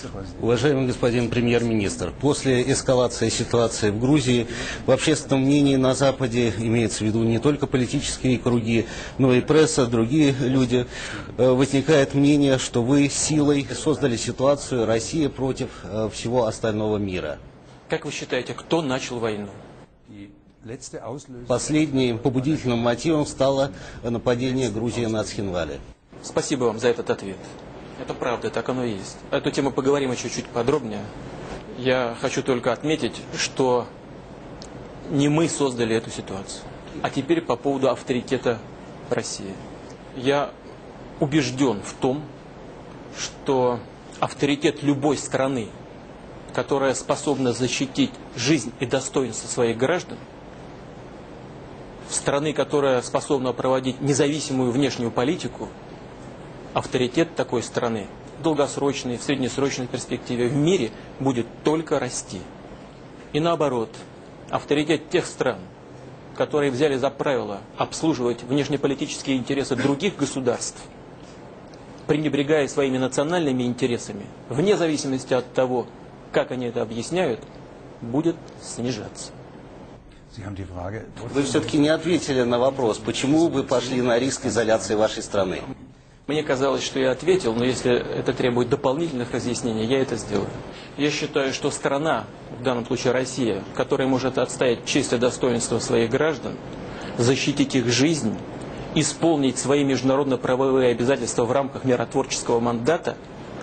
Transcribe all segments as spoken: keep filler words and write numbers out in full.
Уважаемый господин премьер-министр, после эскалации ситуации в Грузии в общественном мнении на Западе, имеется в виду не только политические круги, но и пресса, другие люди, возникает мнение, что вы силой создали ситуацию России против всего остального мира. Как вы считаете, кто начал войну? Последним побудительным мотивом стало нападение Грузии на Цхинвали. Спасибо вам за этот ответ. Это правда, так оно и есть. Эту тему поговорим еще чуть подробнее. Я хочу только отметить, что не мы создали эту ситуацию. А теперь по поводу авторитета России. Я убежден в том, что авторитет любой страны, которая способна защитить жизнь и достоинство своих граждан, страны, которая способна проводить независимую внешнюю политику, авторитет такой страны в долгосрочной, в среднесрочной перспективе в мире будет только расти. И наоборот, авторитет тех стран, которые взяли за правило обслуживать внешнеполитические интересы других государств, пренебрегая своими национальными интересами, вне зависимости от того, как они это объясняют, будет снижаться. Вы все-таки не ответили на вопрос, почему вы пошли на риск изоляции вашей страны. Мне казалось, что я ответил, но если это требует дополнительных разъяснений, я это сделаю. Я считаю, что страна, в данном случае Россия, которая может отстоять честь и достоинство своих граждан, защитить их жизнь, исполнить свои международно-правовые обязательства в рамках миротворческого мандата,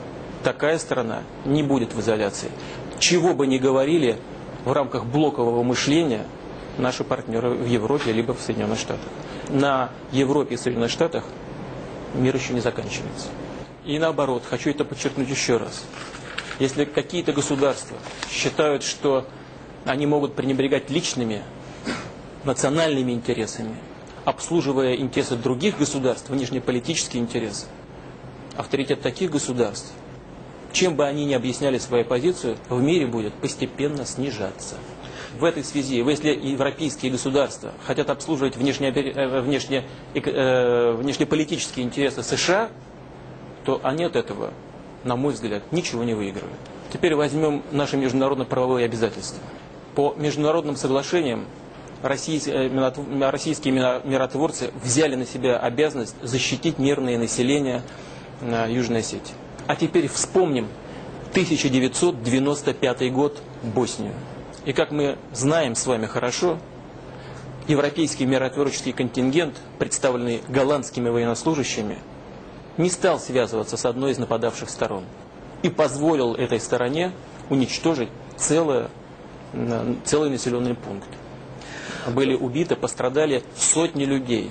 такая страна не будет в изоляции. Чего бы ни говорили в рамках блокового мышления наши партнеры в Европе либо в Соединенных Штатах. На Европе и Соединенных Штатах мир еще не заканчивается. И наоборот, хочу это подчеркнуть еще раз. Если какие-то государства считают, что они могут пренебрегать личными национальными интересами, обслуживая интересы других государств, внешнеполитические интересы, авторитет таких государств, чем бы они ни объясняли свою позицию, в мире будет постепенно снижаться. В этой связи, если европейские государства хотят обслуживать внешне, внешне, э, внешнеполитические интересы США, то они от этого, на мой взгляд, ничего не выигрывают. Теперь возьмем наши международно-правовые обязательства. По международным соглашениям российские, российские миротворцы взяли на себя обязанность защитить мирное население Южной Осетии. А теперь вспомним тысяча девятьсот девяносто пятый год, Боснию. И как мы знаем с вами хорошо, европейский миротворческий контингент, представленный голландскими военнослужащими, не стал связываться с одной из нападавших сторон и позволил этой стороне уничтожить целое, целый населенный пункт. Были убиты, пострадали сотни людей.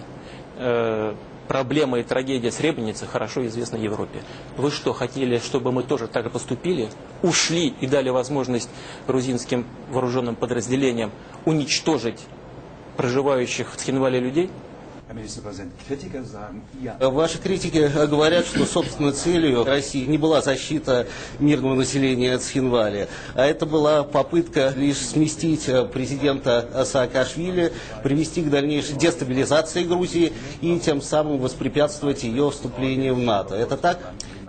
Проблема и трагедия Сребреницы хорошо известна Европе. Вы что, хотели, чтобы мы тоже так и поступили? Ушли и дали возможность грузинским вооруженным подразделениям уничтожить проживающих в Цхинвале людей? Ваши критики говорят, что собственной целью России не была защита мирного населения Цхинвали, а это была попытка лишь сместить президента Саакашвили, привести к дальнейшей дестабилизации Грузии и тем самым воспрепятствовать ее вступлению в НАТО. Это так?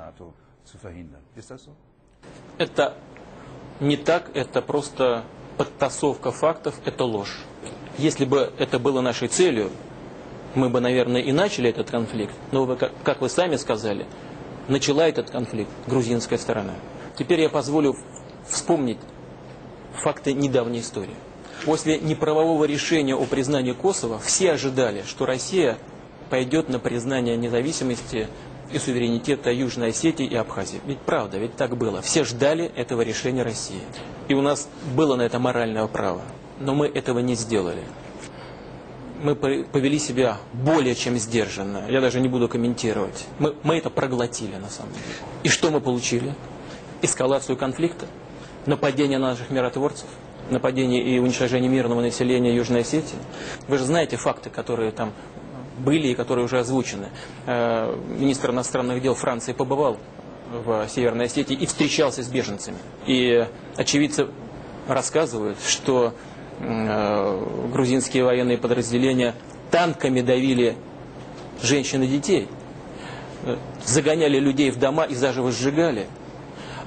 Это не так, это просто подтасовка фактов, это ложь. Если бы это было нашей целью, мы бы, наверное, и начали этот конфликт, но, вы, как вы сами сказали, начала этот конфликт грузинская сторона. Теперь я позволю вспомнить факты недавней истории. После неправового решения о признании Косово все ожидали, что Россия пойдет на признание независимости и суверенитета Южной Осетии и Абхазии. Ведь правда, ведь так было. Все ждали этого решения России. И у нас было на это моральное право. Но мы этого не сделали. Мы повели себя более чем сдержанно. Я даже не буду комментировать. Мы, мы это проглотили на самом деле. И что мы получили? Эскалацию конфликта, нападение на наших миротворцев, нападение и уничтожение мирного населения Южной Осетии. Вы же знаете факты, которые там были и которые уже озвучены. Министр иностранных дел Франции побывал в Северной Осетии и встречался с беженцами. И очевидцы рассказывают, что грузинские военные подразделения танками давили женщин и детей, загоняли людей в дома и заживо сжигали.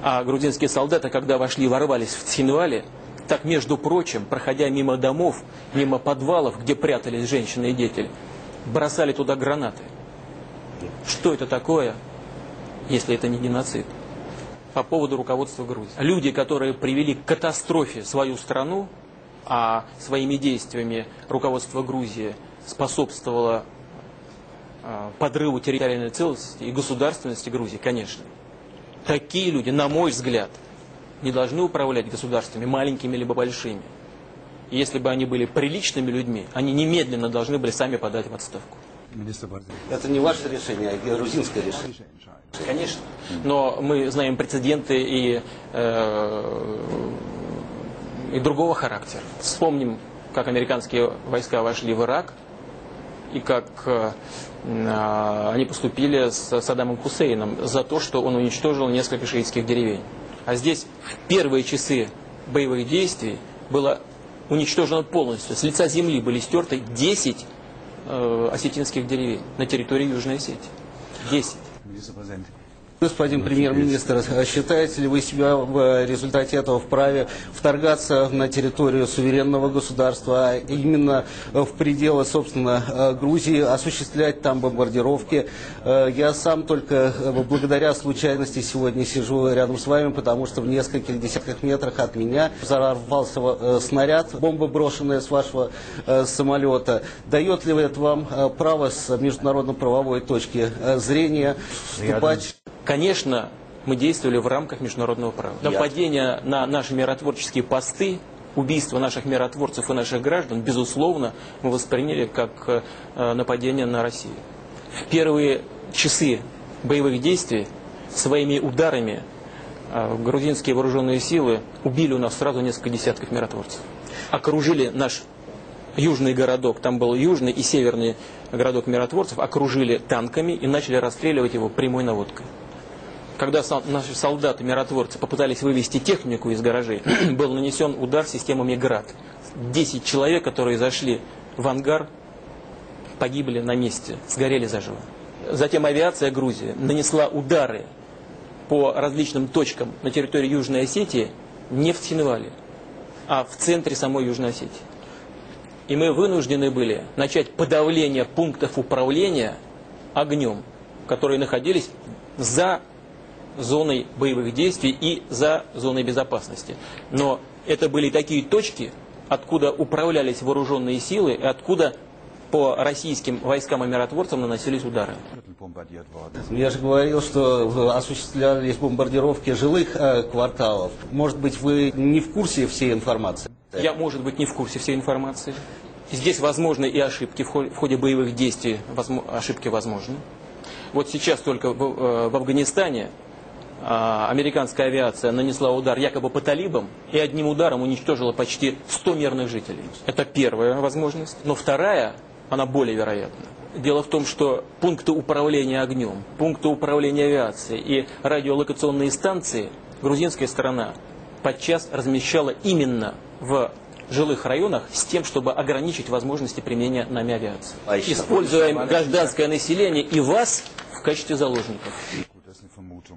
А грузинские солдаты, когда вошли, ворвались в Цхинвале, так, между прочим, проходя мимо домов, мимо подвалов, где прятались женщины и дети, бросали туда гранаты. Что это такое, если это не геноцид? По поводу руководства Грузии. Люди, которые привели к катастрофе свою страну, а своими действиями руководство Грузии способствовало э, подрыву территориальной целостности и государственности Грузии, конечно. Такие люди, на мой взгляд, не должны управлять государствами, маленькими либо большими. И если бы они были приличными людьми, они немедленно должны были сами подать в отставку. Это не ваше решение, а грузинское решение. Конечно. Но мы знаем прецеденты и, э, и другого характера. Вспомним, как американские войска вошли в Ирак и как э, они поступили с Саддамом Хусейном за то, что он уничтожил несколько шиитских деревень. А здесь в первые часы боевых действий было уничтожено полностью. С лица земли были стерты десять э, осетинских деревень на территории Южной Осетии. десять. Господин премьер-министр, считаете ли вы себя в результате этого вправе вторгаться на территорию суверенного государства, а именно в пределы, собственно, Грузии, осуществлять там бомбардировки? Я сам только благодаря случайности сегодня сижу рядом с вами, потому что в нескольких десятках метрах от меня взорвался снаряд, бомба, брошенная с вашего самолета. Дает ли это вам право с международно-правовой точки зрения вступать? Конечно, мы действовали в рамках международного права. Нападение на наши миротворческие посты, убийство наших миротворцев и наших граждан, безусловно, мы восприняли как нападение на Россию. В первые часы боевых действий своими ударами грузинские вооруженные силы убили у нас сразу несколько десятков миротворцев. Окружили наш южный городок, там был южный и северный городок миротворцев, окружили танками и начали расстреливать его прямой наводкой. Когда наши солдаты-миротворцы попытались вывести технику из гаражей, был нанесен удар системами ГРАД. Десять человек, которые зашли в ангар, погибли на месте, сгорели заживо. Затем авиация Грузии нанесла удары по различным точкам на территории Южной Осетии не в Цхинвале, а в центре самой Южной Осетии. И мы вынуждены были начать подавление пунктов управления огнем, которые находились за зоной боевых действий и за зоной безопасности. Но это были такие точки, откуда управлялись вооруженные силы и откуда по российским войскам и миротворцам наносились удары. Я же говорил, что осуществлялись бомбардировки жилых э, кварталов. Может быть, вы не в курсе всей информации? Я, может быть, не в курсе всей информации. Здесь возможны и ошибки. В ходе, в ходе боевых действий возможно, ошибки возможны. Вот сейчас только в, в Афганистане американская авиация нанесла удар якобы по талибам и одним ударом уничтожила почти сто мирных жителей. Это первая возможность. Но вторая, она более вероятна. Дело в том, что пункты управления огнем, пункты управления авиацией и радиолокационные станции грузинская сторона подчас размещала именно в жилых районах с тем, чтобы ограничить возможности применения нами авиации. Используя гражданское население и вас в качестве заложников.